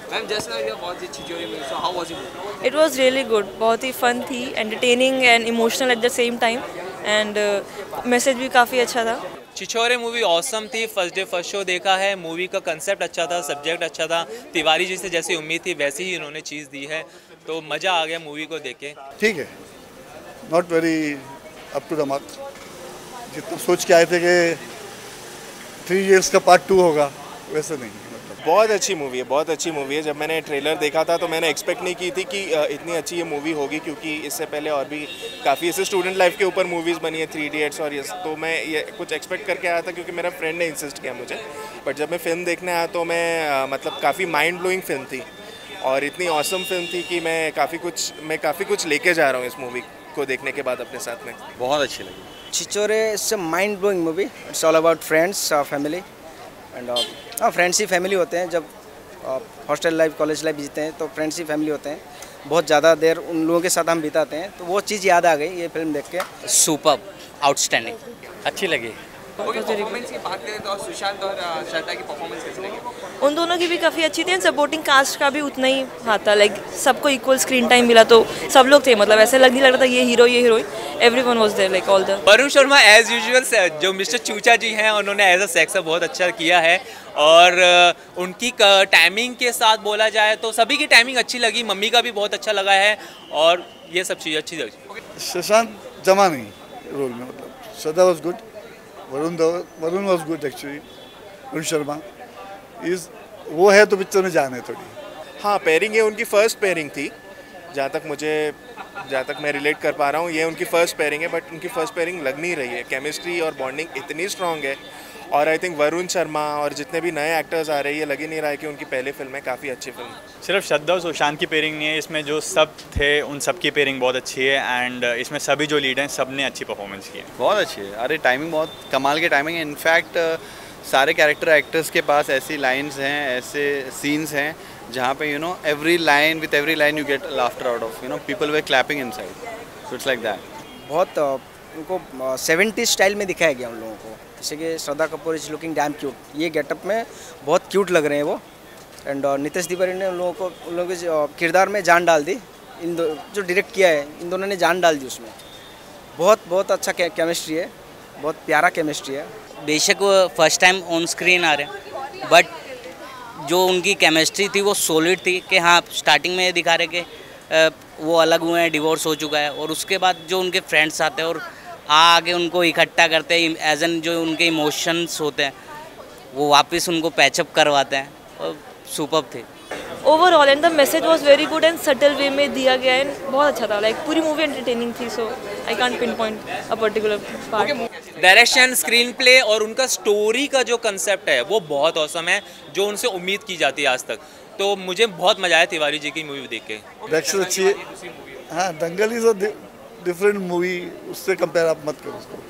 Ma'am just now you have watched Chhichhore movie, so how was it? It was really good, बहुत ही fun थी, entertaining and emotional at the same time, and message भी काफ़ी अच्छा था। Chhichhore movie awesome थी। First day first show देखा है। मूवी का कंसेप्ट अच्छा था, सब्जेक्ट अच्छा था। तिवारी जी से जैसी उम्मीद थी वैसी ही इन्होंने चीज़ दी है, तो मज़ा आ गया मूवी को देख के। ठीक है, not very up to the mark. जितना सोच के आए थे कि 3 इयर्स का पार्ट 2 होगा, वैसे नहीं। बहुत अच्छी मूवी है, बहुत अच्छी मूवी है। जब मैंने ट्रेलर देखा था तो मैंने एक्सपेक्ट नहीं की थी कि इतनी अच्छी ये मूवी होगी, क्योंकि इससे पहले और भी काफ़ी ऐसे स्टूडेंट लाइफ के ऊपर मूवीज़ बनी है, 3 इडियट्स और ये, तो मैं ये कुछ एक्सपेक्ट करके आया था क्योंकि मेरा फ्रेंड ने इंसिस्ट किया मुझे। बट जब मैं फ़िल्म देखने आया तो मैं मतलब काफ़ी माइंड ब्लोइंग फिल्म थी और इतनी ऑसम फिल्म थी कि मैं काफ़ी कुछ लेके जा रहा हूँ इस मूवी को देखने के बाद अपने साथ में। बहुत अच्छी लगी। Chhichhore it's a mind blowing movie. It's all about friends, family and friends ही फैमिली होते हैं। जब हॉस्टल लाइफ, कॉलेज लाइफ जीते हैं तो फ्रेंड्स ही फैमिली होते हैं। बहुत ज़्यादा देर उन लोगों के साथ हम बिताते हैं, तो वो चीज़ याद आ गई ये फिल्म देख के। सुपर, आउटस्टैंडिंग, अच्छी लगी। ओके, परफॉर्मेंस की बात करें तो सुशांत और श्रद्धा की परफॉर्मेंस कैसी लगी? उन दोनों की भी काफ़ी अच्छी थी, एंड सपोर्टिंग कास्ट का भी उतना ही हाथ था। लाइक सबको इक्वल स्क्रीन टाइम मिला, तो सब लोग थे, मतलब ऐसे नहीं लग रहा था ये हीरो ये heroine, everyone was there, like all the. Varun Sharma as usual जो मिस्टर चूचा जी हैं, उन्होंने एज अ सेक्सर बहुत अच्छा किया है। और उनकी टाइमिंग के साथ बोला जाए तो सभी की टाइमिंग अच्छी लगी। मम्मी का भी बहुत अच्छा लगा है और ये सब चीज़ अच्छी लगी। शशांक जमा नहीं रोल में, मतलब Shraddha was good, Varun was good actually. Varun Sharma is वो है तो पिक्चर में जान है थोड़ी। हाँ, पेयरिंग ये उनकी फर्स्ट पेयरिंग थी, जहाँ तक मैं रिलेट कर पा रहा हूँ। ये उनकी फर्स्ट पेयरिंग है, बट उनकी फर्स्ट पेयरिंग लग नहीं रही है। केमिस्ट्री और बॉन्डिंग इतनी स्ट्रांग है, और आई थिंक वरुण शर्मा और जितने भी नए एक्टर्स आ रहे हैं, ये लग ही नहीं रहा है कि उनकी पहली फिल्म है, काफ़ी अच्छी फिल्म। सिर्फ श्रद्धा और सुशांत की पेयरिंग नहीं है, इसमें जो सब थे उन सब की पेयरिंग बहुत अच्छी है। एंड इसमें सभी जो लीड हैं सब ने अच्छी परफॉर्मेंस की है। बहुत अच्छी है। अरे टाइमिंग बहुत कमाल की टाइमिंग है। इनफैक्ट सारे कैरेक्टर एक्टर्स के पास ऐसी लाइन्स हैं, ऐसे सीन्स हैं जहाँ पे you know every line you get laughter out of, you know people were clapping inside, so it's like that. बहुत उनको 70s स्टाइल में दिखाया गया उन लोगों को। जैसे कि Shraddha Kapoor is looking damn cute, ये गेटअप में बहुत क्यूट लग रहे हैं वो। एंड नितेश तिवारी ने उन लोगों के किरदार में जान डाल दी। जो डायरेक्ट किया है, इन दोनों ने जान डाल दी उसमें। बहुत अच्छा केमिस्ट्री है, बहुत प्यारा केमिस्ट्री है। बेशक वो फर्स्ट टाइम ऑन स्क्रीन आ रहे हैं, बट जो उनकी केमिस्ट्री थी वो सॉलिड थी। कि हाँ, स्टार्टिंग में दिखा रहे कि वो अलग हुए हैं, डिवोर्स हो चुका है, और उसके बाद जो उनके फ्रेंड्स आते हैं और आगे उनको इकट्ठा करते हैं, एज एन जो उनके इमोशंस होते हैं वो वापस उनको पैचअप करवाते हैं, और सुपर्ब थे। Overall and the message was very good and subtle way में दिया गया है, बहुत अच्छा था। लाइक पूरी मूवी एंटरटेनिंग थी, so I can't pinpoint a particular part. Direction, screenplay और उनका स्टोरी का जो कंसेप्ट है वो बहुत औसम है, जो उनसे उम्मीद की जाती है आज तक। तो मुझे बहुत मजा आया तिवारी जी की मूवी देख के। डायरेक्शन अच्छी है। हाँ, Dangal is a different movie, उससे कंपेयर आप मत करो उसको।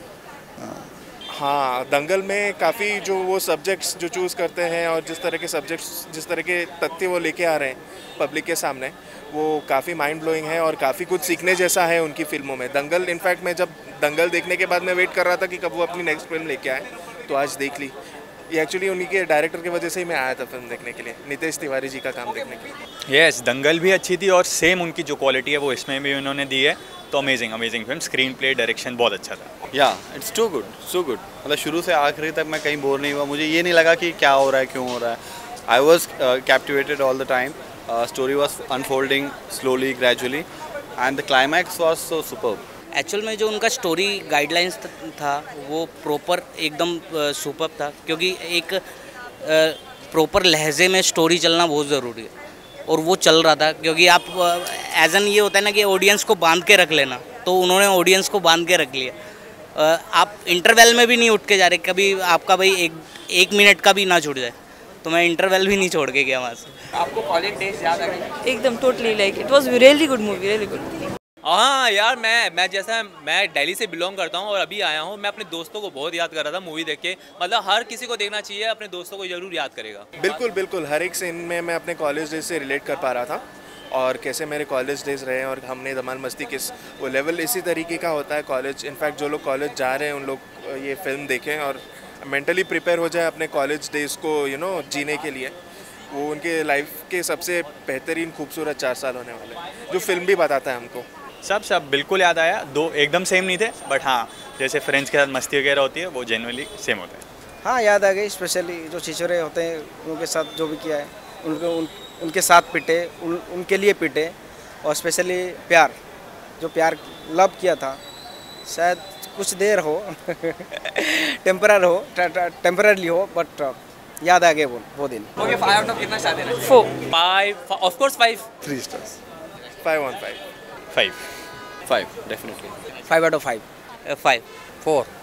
हाँ, दंगल में काफ़ी जो वो सब्जेक्ट्स जो चूज़ करते हैं और जिस तरह के तथ्य वो लेके आ रहे हैं पब्लिक के सामने, वो काफ़ी माइंड ब्लोइंग है और काफ़ी कुछ सीखने जैसा है उनकी फिल्मों में। दंगल, इनफैक्ट मैं जब दंगल देखने के बाद मैं वेट कर रहा था कि कब वो अपनी नेक्स्ट फिल्म लेके आए, तो आज देख ली। ये एक्चुअली उन्हीं के डायरेक्टर की वजह से ही मैं आया था फिल्म देखने के लिए, नितेश तिवारी जी का काम देखने के लिए। यस, दंगल भी अच्छी थी और सेम उनकी जो क्वालिटी है वो इसमें भी उन्होंने दी है। तो amazing film, screenplay, direction बहुत अच्छा था। या it's too good, so good. मतलब शुरू से आखिरी तक मैं कहीं बोर नहीं हुआ। मुझे ये नहीं लगा कि क्या हो रहा है, क्यों हो रहा है। I was captivated all the time. Story was unfolding slowly, gradually, and the climax was so superb. Actual में जो उनका स्टोरी गाइडलाइंस था वो प्रॉपर एकदम सुपर्ब था, क्योंकि एक प्रॉपर लहजे में स्टोरी चलना बहुत ज़रूरी है, और वो चल रहा था। क्योंकि आप एज एन ये होता है ना कि ऑडियंस को बांध के रख लेना, तो उन्होंने ऑडियंस को बांध के रख लिया। आप इंटरवल में भी नहीं उठ के जा रहे, कभी आपका भाई एक मिनट का भी ना छूट जाए, तो मैं इंटरवल भी नहीं छोड़ के गया वहाँ से। आपको कॉलेज डेज याद आ गए? एकदम totally, like it was really good movie, really good. हाँ यार, मैं दिल्ली से बिलोंग करता हूँ और अभी आया हूँ। मैं अपने दोस्तों को बहुत याद कर रहा था मूवी देख के। मतलब हर किसी को देखना चाहिए, अपने दोस्तों को जरूर याद करेगा। बिल्कुल, हर एक सीन में मैं अपने कॉलेज डेज से रिलेट कर पा रहा था, और कैसे मेरे कॉलेज डेज रहे हैं और हमने धमाल मस्ती किस वो लेवल इसी तरीके का होता है कॉलेज। इनफैक्ट जो लोग कॉलेज जा रहे हैं उन लोग ये फिल्म देखें और मेंटली प्रिपेयर हो जाए अपने कॉलेज डेज को जीने के लिए। वो उनके लाइफ के सबसे बेहतरीन खूबसूरत 4 साल होने वाले हैं, जो फिल्म भी बताता है हमको। सब बिल्कुल याद आया। दो एकदम सेम नहीं थे, बट हाँ जैसे फ्रेंड्स के साथ मस्ती वगैरह होती है वो जेन्युइनली सेम होता है। हाँ याद आ गई, स्पेशली जो छिछोरे होते हैं उनके साथ जो भी किया है, उनके साथ पिटे, उनके लिए पिटे, और स्पेशली प्यार, जो प्यार लव किया था, शायद कुछ देर हो टेम्पररी हो, बट याद आ गए वो दिन। ओके 5 आउट ऑफ कितना स्टार देना चाहिए? 4. 5 of course 5 3 stars. 5 on 5। 5 5 definitely. 5 out of 5. 5 4